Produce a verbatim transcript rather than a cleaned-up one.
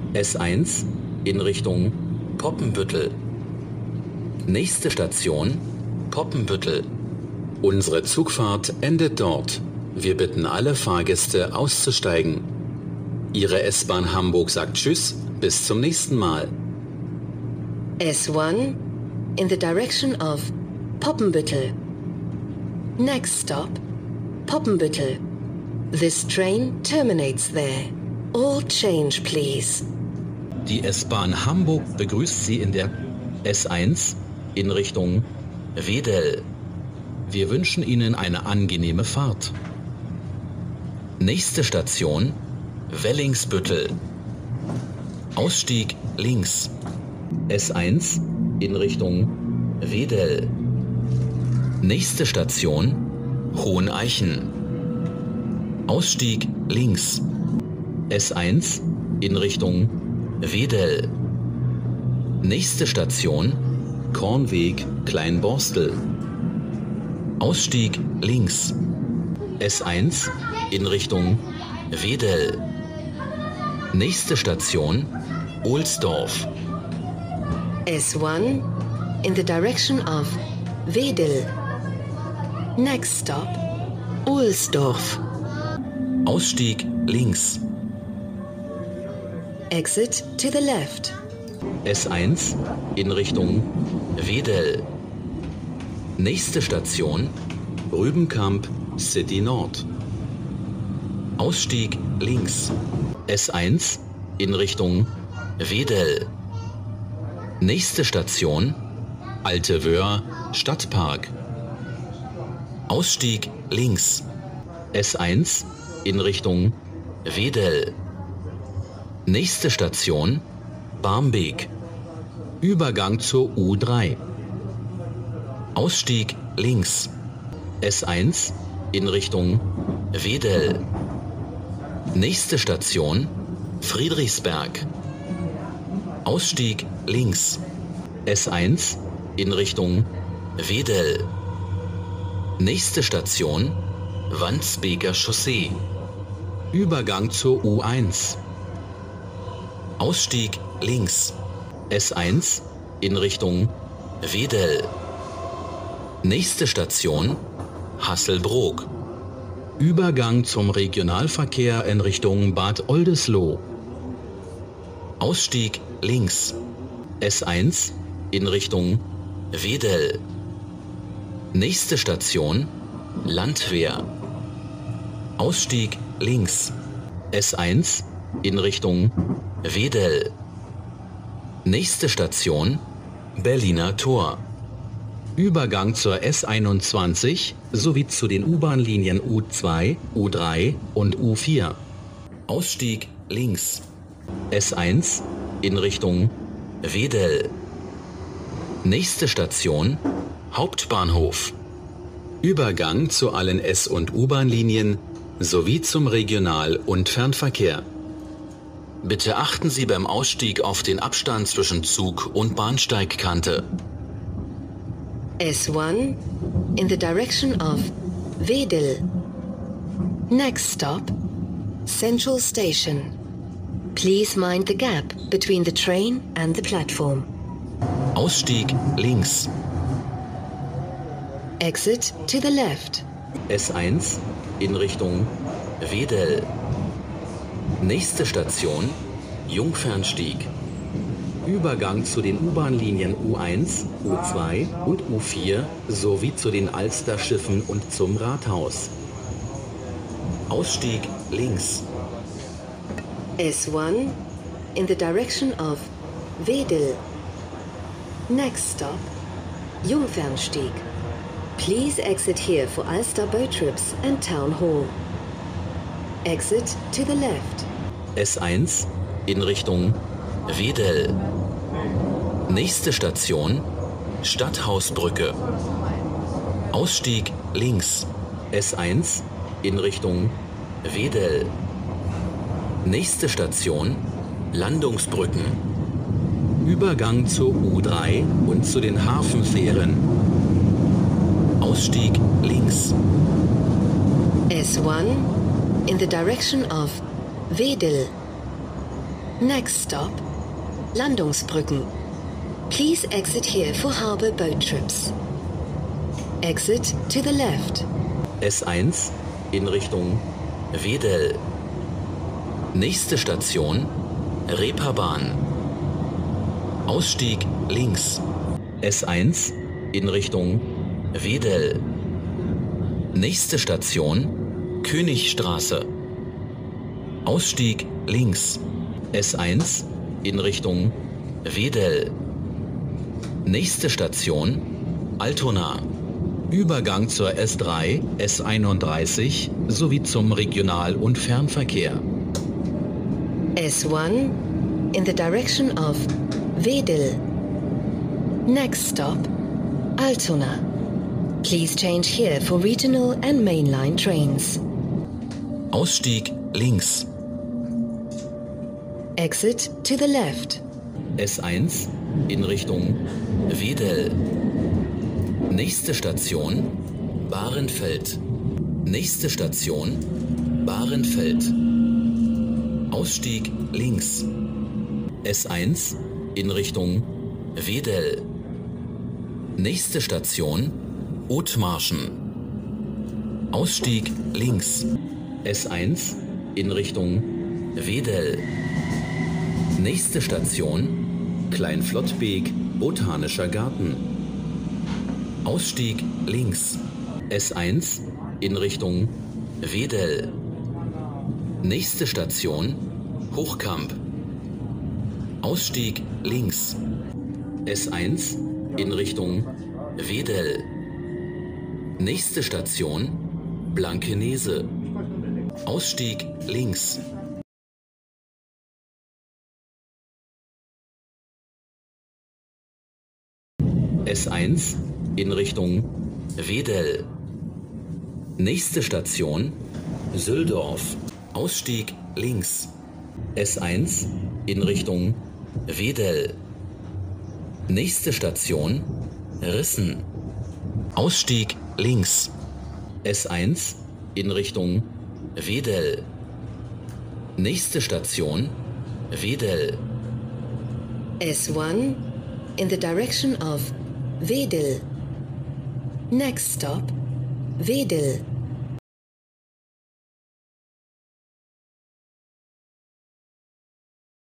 S eins in Richtung Poppenbüttel. Nächste Station Poppenbüttel. Unsere Zugfahrt endet dort. Wir bitten alle Fahrgäste auszusteigen. Ihre S-Bahn Hamburg sagt Tschüss, bis zum nächsten Mal. S one in the direction of Poppenbüttel. Next stop, Poppenbüttel. This train terminates there. All change, please. Die S-Bahn Hamburg begrüßt Sie in der S eins in Richtung Wedel. Wir wünschen Ihnen eine angenehme Fahrt. Nächste Station Wellingsbüttel. Ausstieg links. S eins in Richtung Wedel. Nächste Station Hoheneichen. Ausstieg links. S eins in Richtung Wedel. Nächste Station Kornweg Kleinborstel. Ausstieg links. S eins in Richtung Wedel. Nächste Station Ohlsdorf. S one in the direction of Wedel. Next stop, Ohlsdorf. Ausstieg links. Exit to the left. S eins in Richtung Wedel. Nächste Station Rübenkamp City Nord. Ausstieg links. S eins in Richtung Wedel. Nächste Station Alte Wöhr Stadtpark. Ausstieg links. S eins in Richtung Wedel. Nächste Station Barmbek. Übergang zur U drei. Ausstieg links. S eins in Richtung Wedel. Nächste Station Friedrichsberg. Ausstieg links. S eins in Richtung Wedel. Nächste Station Wandsbeker Chaussee. Übergang zur U eins. Ausstieg links. S eins in Richtung Wedel. Nächste Station Hasselbrook. Übergang zum Regionalverkehr in Richtung Bad Oldesloe. Ausstieg links. S eins in Richtung Wedel. Nächste Station Landwehr. Ausstieg links. S eins in Richtung Wedel. Nächste Station Berliner Tor. Übergang zur S einundzwanzig sowie zu den U-Bahn-Linien U zwei, U drei und U vier. Ausstieg links. S eins in Richtung Wedel. Nächste Station Hauptbahnhof. Übergang zu allen S- und U-Bahn-Linien sowie zum Regional- und Fernverkehr. Bitte achten Sie beim Ausstieg auf den Abstand zwischen Zug- und Bahnsteigkante. S one in the direction of Wedel. Next stop, Central Station. Please mind the gap between the train and the platform. Ausstieg links. Exit to the left. S eins in Richtung Wedel. Nächste Station Jungfernstieg. Übergang zu den U-Bahn-Linien U eins, U zwei und U vier sowie zu den Alster-Schiffen und zum Rathaus. Ausstieg links. S one in the direction of Wedel. Next stop, Jungfernstieg. Please exit here for Alster boat trips and Town Hall. Exit to the left. S eins in Richtung Wedel. Nächste Station Stadthausbrücke. Ausstieg links. S eins in Richtung Wedel. Nächste Station Landungsbrücken. Übergang zur U drei und zu den Hafenfähren. Ausstieg links. S one in the direction of Wedel. Next stop, Landungsbrücken. Please exit here for harbor boat trips. Exit to the left. S eins in Richtung Wedel. Nächste Station Reeperbahn. Ausstieg links. S eins in Richtung Wedel. Nächste Station Königstraße. Ausstieg links. S eins in Richtung Wedel. Nächste Station Altona. Übergang zur S drei, S einunddreißig sowie zum Regional- und Fernverkehr. S one in the direction of Wedel. Next stop, Altona. Please change here for regional and mainline trains. Ausstieg links. Exit to the left. S eins in Richtung Wedel. Nächste Station Bahrenfeld. Nächste Station Bahrenfeld. Ausstieg links. S eins in Richtung Wedel. Nächste Station Othmarschen. Ausstieg links. S eins in Richtung Wedel. Nächste Station Kleinflottbek, Botanischer Garten. Ausstieg links. S eins in Richtung Wedel. Nächste Station Hochkamp. Ausstieg links. S eins in Richtung Wedel. Nächste Station Blankenese. Ausstieg links. S eins in Richtung Wedel. Nächste Station Süldorf. Ausstieg links. S eins in Richtung Wedel. Nächste Station Rissen. Ausstieg links. S eins in Richtung Wedel. Nächste Station Wedel. S one in the direction of Wedel. Next stop, Wedel.